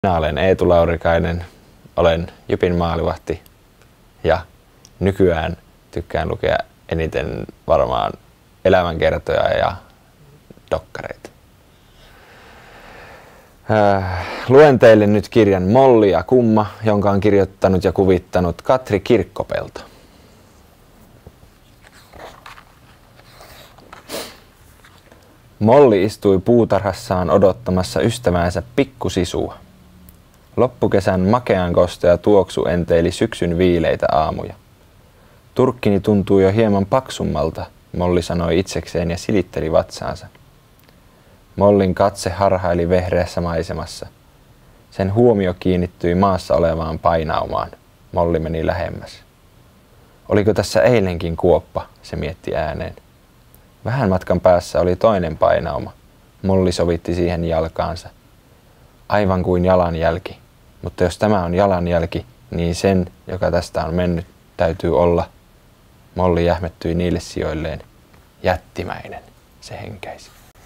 Minä olen Eetu Laurikainen, olen Jypin maalivahti ja nykyään tykkään lukea eniten varmaan elämänkertoja ja dokkareita. Luen teille nyt kirjan Molli ja kumma, jonka on kirjoittanut ja kuvittanut Katri Kirkkopelto. Molli istui puutarhassaan odottamassa ystäväänsä pikkusisua. Loppukesän makean kostea tuoksu enteili syksyn viileitä aamuja. Turkkini tuntuu jo hieman paksummalta, Molli sanoi itsekseen ja silitteli vatsaansa. Mollin katse harhaili vehreässä maisemassa. Sen huomio kiinnittyi maassa olevaan painaumaan. Molli meni lähemmäs. Oliko tässä eilenkin kuoppa, se mietti ääneen. Vähän matkan päässä oli toinen painauma. Molli sovitti siihen jalkaansa. Aivan kuin jalanjälki. Mutta jos tämä on jalanjälki, niin sen, joka tästä on mennyt, täytyy olla. Molli jähmettyi niille sijoilleen. Jättimäinen, se henkäisi.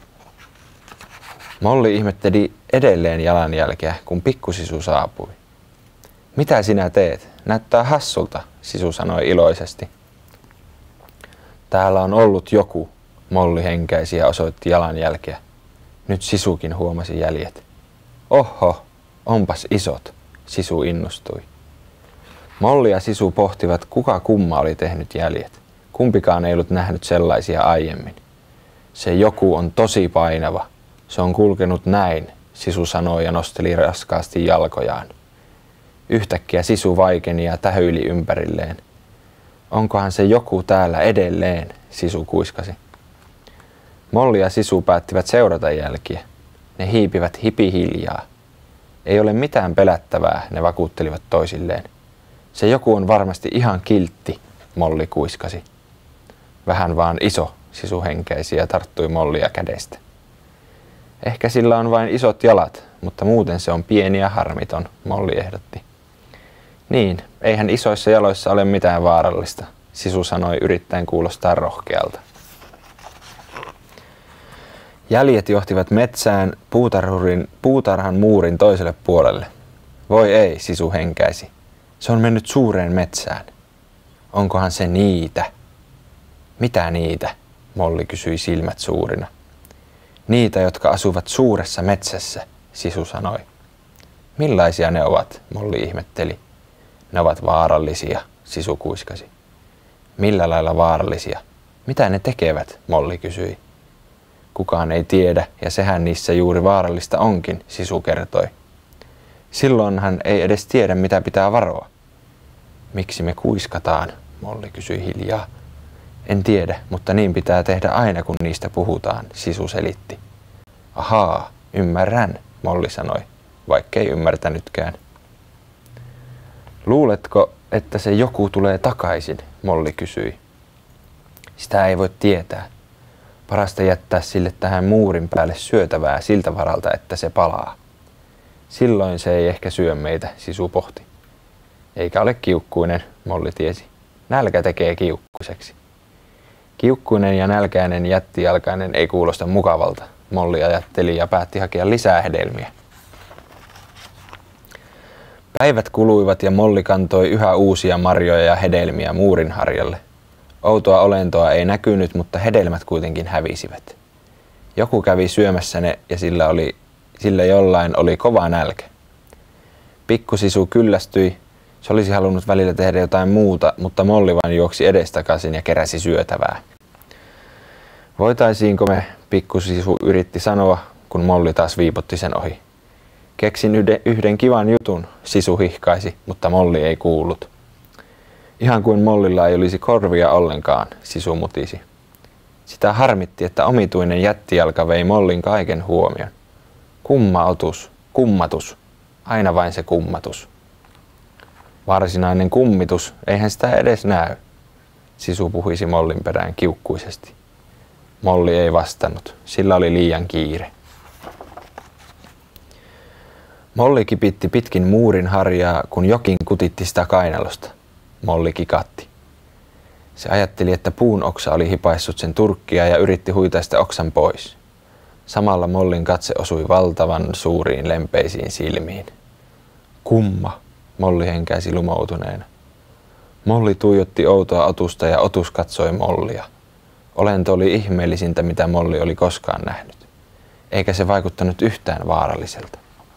Molli ihmetteli edelleen jalanjälkeä, kun pikkusisu saapui. Mitä sinä teet? Näyttää hassulta, sisu sanoi iloisesti. Täällä on ollut joku, Molli henkäisi ja osoitti jalanjälkeä. Nyt sisukin huomasi jäljet. Oho, onpas isot, sisu innostui. Molli ja sisu pohtivat, kuka kumma oli tehnyt jäljet. Kumpikaan ei ollut nähnyt sellaisia aiemmin. Se joku on tosi painava. Se on kulkenut näin, sisu sanoi ja nosteli raskaasti jalkojaan. Yhtäkkiä sisu vaikeni ja tähyili ympärilleen. Onkohan se joku täällä edelleen, sisu kuiskasi. Molli ja sisu päättivät seurata jälkiä. Ne hiipivät hipihiljaa. Ei ole mitään pelättävää, ne vakuuttelivat toisilleen. Se joku on varmasti ihan kiltti, Molli kuiskasi. Vähän vaan iso, sisu henkäisi ja tarttui Mollia kädestä. Ehkä sillä on vain isot jalat, mutta muuten se on pieni ja harmiton, Molli ehdotti. Niin, eihän isoissa jaloissa ole mitään vaarallista, sisu sanoi yrittäen kuulostaa rohkealta. Jäljet johtivat metsään puutarhan muurin toiselle puolelle. Voi ei, sisu henkäisi. Se on mennyt suureen metsään. Onkohan se niitä? Mitä niitä? Molli kysyi silmät suurina. Niitä, jotka asuvat suuressa metsässä, sisu sanoi. Millaisia ne ovat? Molli ihmetteli. Ne ovat vaarallisia, sisu kuiskasi. Millä lailla vaarallisia? Mitä ne tekevät? Molli kysyi. Kukaan ei tiedä, ja sehän niissä juuri vaarallista onkin, sisu kertoi. Silloin hän ei edes tiedä, mitä pitää varoa. Miksi me kuiskataan? Molli kysyi hiljaa. En tiedä, mutta niin pitää tehdä aina, kun niistä puhutaan, sisu selitti. Ahaa, ymmärrän, Molli sanoi, vaikkei ymmärtänytkään. Luuletko, että se joku tulee takaisin? Molli kysyi. Sitä ei voi tietää. Parasta jättää sille tähän muurin päälle syötävää siltä varalta, että se palaa. Silloin se ei ehkä syö meitä, sisu pohti. Eikä ole kiukkuinen, Molli tiesi. Nälkä tekee kiukkuiseksi. Kiukkuinen ja nälkäinen jättijalkainen ei kuulosta mukavalta, Molli ajatteli ja päätti hakea lisää hedelmiä. Päivät kuluivat ja Molli kantoi yhä uusia marjoja ja hedelmiä muurin harjalle. Outoa olentoa ei näkynyt, mutta hedelmät kuitenkin hävisivät. Joku kävi syömässä ne ja sillä jollain oli kova nälkä. Pikkusisu kyllästyi. Se olisi halunnut välillä tehdä jotain muuta, mutta Molli vain juoksi edestakaisin ja keräsi syötävää. Voitaisiinko me, pikkusisu yritti sanoa, kun Molli taas viipotti sen ohi. Keksin yhden kivan jutun, sisu hihkaisi, mutta Molli ei kuullut. Ihan kuin Mollilla ei olisi korvia ollenkaan, sisu mutisi. Sitä harmitti, että omituinen jättijalka vei Mollin kaiken huomion. Kummatus, aina vain se kummatus. Varsinainen kummitus, eihän sitä edes näy, sisu puhisi Mollin perään kiukkuisesti. Molli ei vastannut, sillä oli liian kiire. Molli kipitti pitkin muurin harjaa, kun jokin kutitti sitä kainalosta. Molli kikatti. Se ajatteli, että puun oksa oli hipaissut sen turkkia ja yritti huitaista oksan pois. Samalla Mollin katse osui valtavan suuriin lempeisiin silmiin. Kumma, Molli henkäisi lumoutuneena. Molli tuijotti outoa otusta ja otus katsoi Mollia. Olento oli ihmeellisintä, mitä Molli oli koskaan nähnyt. Eikä se vaikuttanut yhtään vaaralliselta.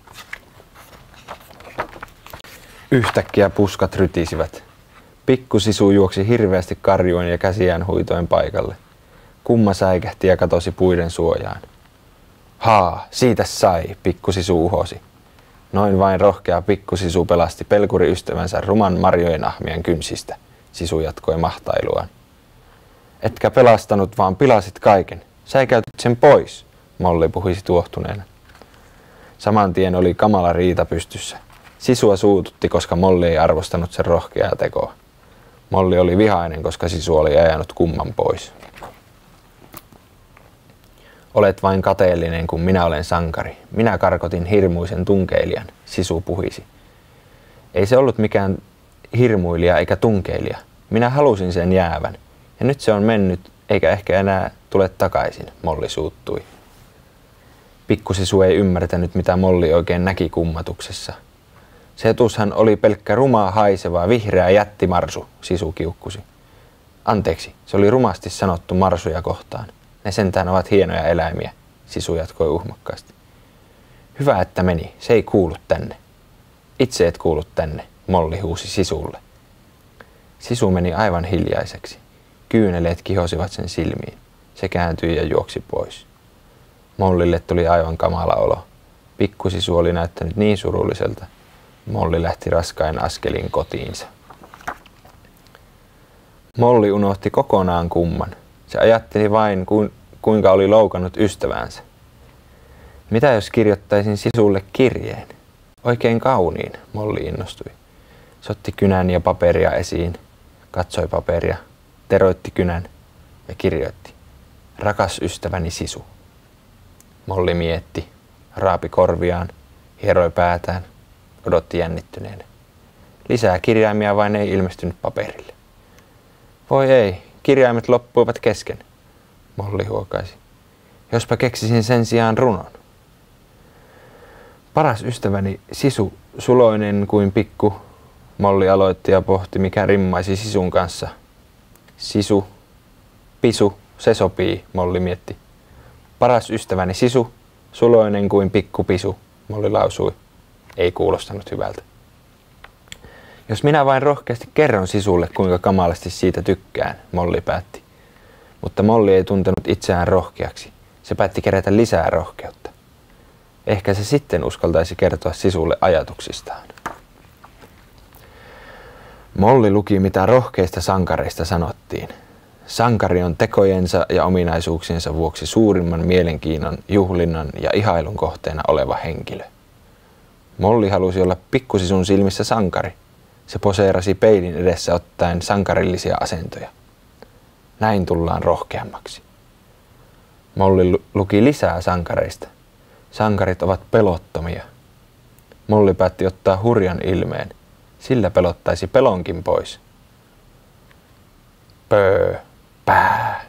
Yhtäkkiä puskat rytisivät. Pikku Sisu juoksi hirveästi karjuen ja käsiään huitoen paikalle. Kumma säikähti ja katosi puiden suojaan. Haa, siitä sai, Pikku Sisu uhosi. Noin vain rohkea Pikku Sisu pelasti pelkuriystävänsä ruman marjojen ahmien kynsistä, Sisu jatkoi mahtailuaan. Etkä pelastanut, vaan pilasit kaiken. Sä käytit sen pois, Molli puhisi tuohtuneena. Saman tien oli kamala riita pystyssä. Sisua suututti, koska Molli ei arvostanut sen rohkeaa tekoa. Molli oli vihainen, koska Sisu oli ajanut Kumman pois. Olet vain kateellinen, kun minä olen sankari. Minä karkotin hirmuisen tunkeilijan, Sisu puhisi. Ei se ollut mikään hirmuilija eikä tunkeilija. Minä halusin sen jäävän. Ja nyt se on mennyt, eikä ehkä enää tule takaisin, Molli suuttui. Pikku Sisu ei ymmärtänyt, mitä Molli oikein näki kummatuksessa. Se etushan oli pelkkä rumaa haiseva vihreä jättimarsu, Sisu kiukkusi. Anteeksi, se oli rumasti sanottu marsuja kohtaan. Ne sentään ovat hienoja eläimiä, Sisu jatkoi uhmakkaasti. Hyvä, että meni, se ei kuulu tänne. Itse et kuulu tänne, Molli huusi Sisulle. Sisu meni aivan hiljaiseksi. Kyyneleet kihosivat sen silmiin. Se kääntyi ja juoksi pois. Mollille tuli aivan kamala olo. Pikku Sisu oli näyttänyt niin surulliselta. Molli lähti raskain askelin kotiinsa. Molli unohti kokonaan Kumman. Se ajatteli vain, kuinka oli loukannut ystävänsä. Mitä jos kirjoittaisin Sisulle kirjeen? Oikein kauniin, Molli innostui. Se otti kynän ja paperia esiin, katsoi paperia, teroitti kynän ja kirjoitti. Rakas ystäväni Sisu. Molli mietti, raapi korviaan, hieroi päätään, odotti jännittyneenä. Lisää kirjaimia vain ei ilmestynyt paperille. Voi ei, kirjaimet loppuivat kesken, Molli huokaisi. Jospa keksisin sen sijaan runon. Paras ystäväni Sisu, suloinen kuin pikku, Molli aloitti ja pohti, mikä rimmaisi Sisun kanssa. Sisu, pisu, se sopii, Molli mietti. Paras ystäväni Sisu, suloinen kuin pikku pisu, Molli lausui. Ei kuulostanut hyvältä. Jos minä vain rohkeasti kerron Sisulle, kuinka kamalasti siitä tykkään, Molli päätti. Mutta Molli ei tuntenut itseään rohkeaksi. Se päätti kerätä lisää rohkeutta. Ehkä se sitten uskaltaisi kertoa Sisulle ajatuksistaan. Molli luki, mitä rohkeista sankareista sanottiin. Sankari on tekojensa ja ominaisuuksiensa vuoksi suurimman mielenkiinnon, juhlinnan ja ihailun kohteena oleva henkilö. Molli halusi olla Pikku Sisun silmissä sankari. Se poseerasi peilin edessä ottaen sankarillisia asentoja. Näin tullaan rohkeammaksi. Molli luki lisää sankareista. Sankarit ovat pelottomia. Molli päätti ottaa hurjan ilmeen. Sillä pelottaisi pelonkin pois. Pöö, pää.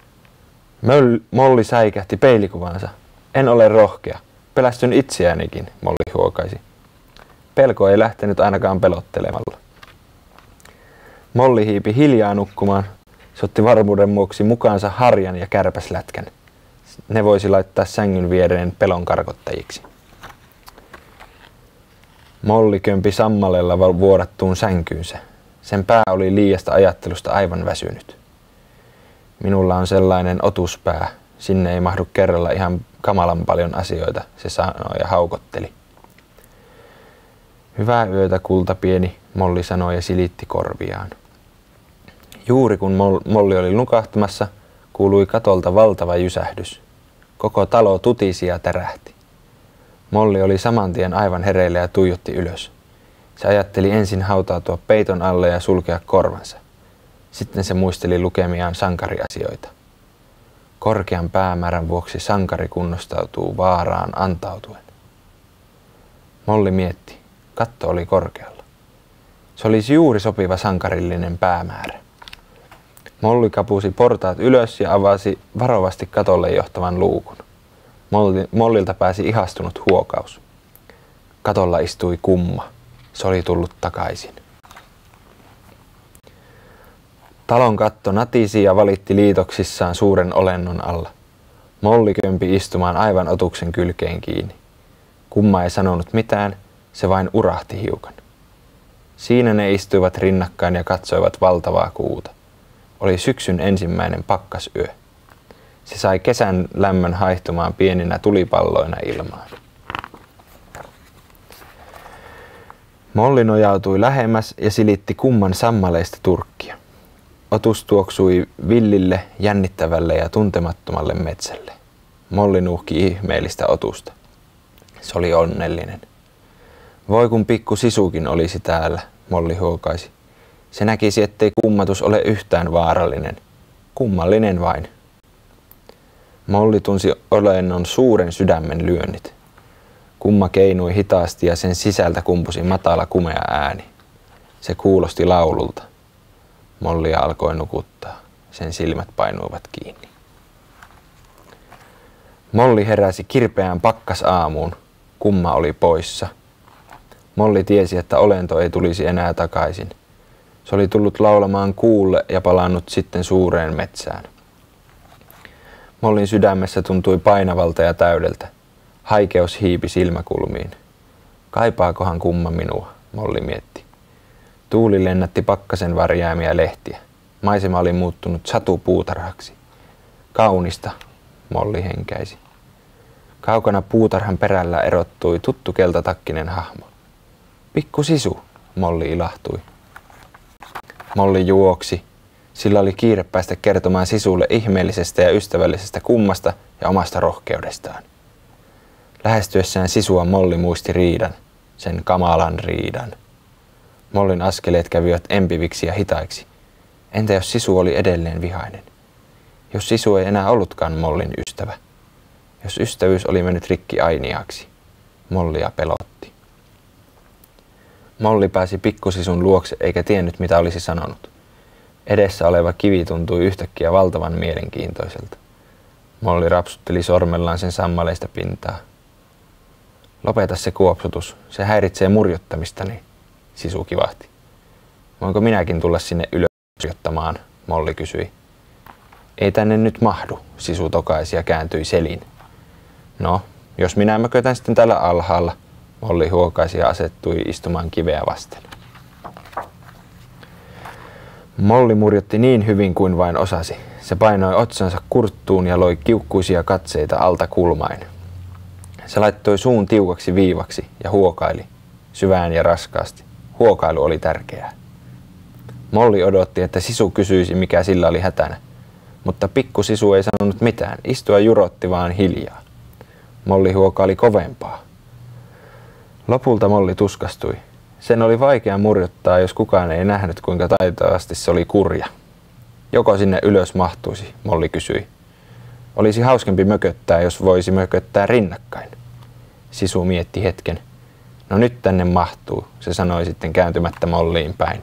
Molli säikähti peilikuvansa. En ole rohkea. Pelästyn itseäänikin, Molli huokaisi. Pelko ei lähtenyt ainakaan pelottelemalla. Molli hiipi hiljaa nukkumaan. Se otti varmuuden vuoksi mukaansa harjan ja kärpäslätkän. Ne voisi laittaa sängyn viereen pelon karkottajiksi. Molli kömpi sammalella vuodattuun sänkyynsä. Sen pää oli liiasta ajattelusta aivan väsynyt. Minulla on sellainen otuspää. Sinne ei mahdu kerralla ihan kamalan paljon asioita, se sanoi ja haukotteli. Hyvää yötä, kultapieni, Molli sanoi ja silitti korviaan. Juuri kun Molli oli nukahtamassa, kuului katolta valtava jysähdys. Koko talo tutisi ja tärähti. Molli oli saman tien aivan hereillä ja tuijotti ylös. Se ajatteli ensin hautautua peiton alle ja sulkea korvansa. Sitten se muisteli lukemiaan sankariasioita. Korkean päämäärän vuoksi sankari kunnostautuu vaaraan antautuen. Molli mietti. Katto oli korkealla. Se olisi juuri sopiva sankarillinen päämäärä. Molli kapusi portaat ylös ja avasi varovasti katolle johtavan luukun. Mollilta pääsi ihastunut huokaus. Katolla istui Kumma. Se oli tullut takaisin. Talon katto natisi ja valitti liitoksissaan suuren olennon alla. Molli kömpi istumaan aivan otuksen kylkeen kiinni. Kumma ei sanonut mitään, se vain urahti hiukan. Siinä ne istuivat rinnakkain ja katsoivat valtavaa kuuta. Oli syksyn ensimmäinen pakkasyö. Se sai kesän lämmön haihtumaan pieninä tulipalloina ilmaan. Molli nojautui lähemmäs ja silitti kumman sammaleista turkkia. Otus tuoksui villille, jännittävälle ja tuntemattomalle metsälle. Molli nuuhki ihmeellistä otusta. Se oli onnellinen. Voi kun pikku Sisukin olisi täällä, Molli huokaisi. Se näkisi, ettei kummatus ole yhtään vaarallinen. Kummallinen vain. Molli tunsi olennon suuren sydämen lyönnit. Kumma keinui hitaasti ja sen sisältä kumpusi matala kumea ääni. Se kuulosti laululta. Mollia alkoi nukuttaa. Sen silmät painuivat kiinni. Molli heräsi kirpeään pakkasaamuun. Kumma oli poissa. Molli tiesi, että olento ei tulisi enää takaisin. Se oli tullut laulamaan kuulle ja palannut sitten suureen metsään. Mollin sydämessä tuntui painavalta ja täydeltä. Haikeus hiipi silmäkulmiin. Kaipaakohan kumma minua, Molli mietti. Tuuli lennätti pakkasen värjäämiä lehtiä. Maisema oli muuttunut satupuutarhaksi. Kaunista, Molli henkäisi. Kaukana puutarhan perällä erottui tuttu keltatakkinen hahmo. Pikku Sisu, Molli ilahtui. Molli juoksi. Sillä oli kiire päästä kertomaan Sisulle ihmeellisestä ja ystävällisestä kummasta ja omasta rohkeudestaan. Lähestyessään Sisua Molli muisti riidan, sen kamalan riidan. Mollin askeleet kävivät empiviksi ja hitaiksi. Entä jos Sisu oli edelleen vihainen? Jos Sisu ei enää ollutkaan Mollin ystävä? Jos ystävyys oli mennyt rikki ainiaksi? Mollia pelotti. Molli pääsi pikkusisun luokse eikä tiennyt mitä olisi sanonut. Edessä oleva kivi tuntui yhtäkkiä valtavan mielenkiintoiselta. Molli rapsutteli sormellaan sen sammaleista pintaa. Lopeta se kuopsutus, se häiritsee murjottamistani, Sisu kivahti. Voinko minäkin tulla sinne ylös murjottamaan, Molli kysyi. Ei tänne nyt mahdu, Sisu tokaisi ja kääntyi selin. No, jos minä mökötän sitten täällä alhaalla, Molli huokaisi ja asettui istumaan kiveä vasten. Molli murjotti niin hyvin kuin vain osasi. Se painoi otsansa kurttuun ja loi kiukkuisia katseita alta kulmain. Se laittoi suun tiukaksi viivaksi ja huokaili, syvään ja raskaasti. Huokailu oli tärkeää. Molli odotti, että Sisu kysyisi, mikä sillä oli hätänä. Mutta pikku Sisu ei sanonut mitään, istua jurotti vaan hiljaa. Molli huokaili kovempaa. Lopulta Molli tuskastui. Sen oli vaikea murjottaa, jos kukaan ei nähnyt, kuinka taitavasti se oli kurja. Joko sinne ylös mahtuisi, Molli kysyi. Olisi hauskempi mököttää, jos voisi mököttää rinnakkain. Sisu mietti hetken. No nyt tänne mahtuu, se sanoi sitten kääntymättä Molliin päin.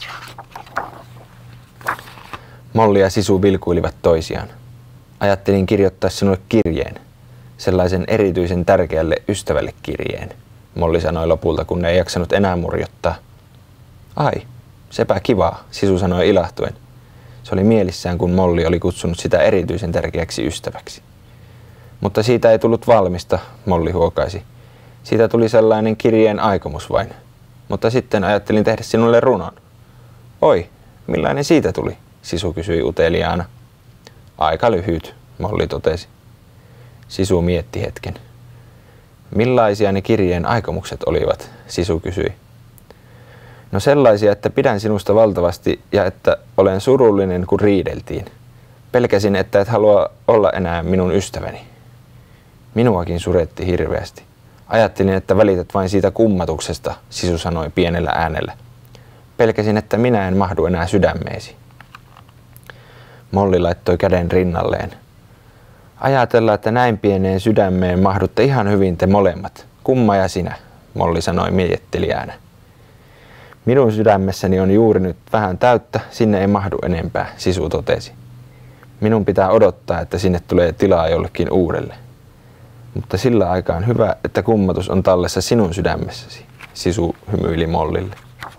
Molli ja Sisu vilkuilivat toisiaan. Ajattelin kirjoittaa sinulle kirjeen, sellaisen erityisen tärkeälle ystävälle kirjeen, Molli sanoi lopulta, kun ei jaksanut enää murjottaa. Ai, sepä kivaa, Sisu sanoi ilahtuen. Se oli mielissään, kun Molli oli kutsunut sitä erityisen tärkeäksi ystäväksi. Mutta siitä ei tullut valmista, Molli huokaisi. Siitä tuli sellainen kirjeen aikomus vain. Mutta sitten ajattelin tehdä sinulle runon. Oi, millainen siitä tuli? Sisu kysyi uteliaana. Aika lyhyt, Molli totesi. Sisu mietti hetken. Millaisia ne kirjeen aikomukset olivat? Sisu kysyi. No sellaisia, että pidän sinusta valtavasti ja että olen surullinen, kun riideltiin. Pelkäsin, että et halua olla enää minun ystäväni. Minuakin suretti hirveästi. Ajattelin, että välität vain siitä kummatuksesta, Sisu sanoi pienellä äänellä. Pelkäsin, että minä en mahdu enää sydämeesi. Molli laittoi käden rinnalleen. Ajatella, että näin pieneen sydämeen mahdutte ihan hyvin te molemmat, kumma ja sinä, Molli sanoi miettelijänä. Minun sydämessäni on juuri nyt vähän täyttä, sinne ei mahdu enempää, Sisu totesi. Minun pitää odottaa, että sinne tulee tilaa jollekin uudelle. Mutta sillä aikaa on hyvä, että kummatus on tallessa sinun sydämessäsi. Sisu hymyili Mollille.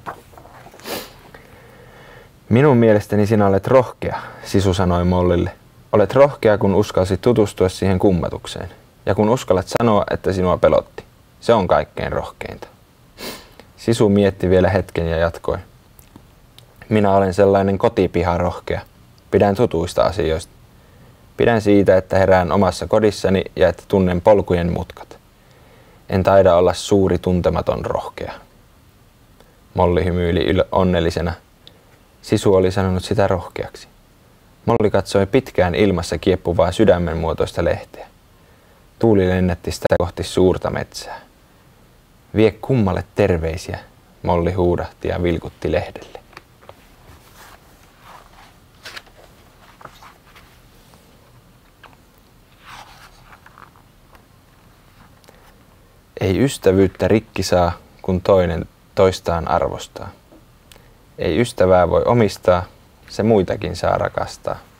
Minun mielestäni sinä olet rohkea, Sisu sanoi Mollille. Olet rohkea, kun uskalsit tutustua siihen kummatukseen. Ja kun uskallat sanoa, että sinua pelotti. Se on kaikkein rohkeinta. Sisu mietti vielä hetken ja jatkoi. Minä olen sellainen kotipiharohkea. Pidän tutuista asioista. Pidän siitä, että herään omassa kodissani ja että tunnen polkujen mutkat. En taida olla suuri tuntematon rohkea. Molli hymyili onnellisena. Sisu oli sanonut sitä rohkeaksi. Molli katsoi pitkään ilmassa kieppuvaa sydämen muotoista lehteä. Tuuli lennätti sitä kohti suurta metsää. Vie kummalle terveisiä, Molli huudahti ja vilkutti lehdelle. Ei ystävyyttä rikki saa, kun toinen toistaan arvostaa. Ei ystävää voi omistaa, se muitakin saa rakastaa.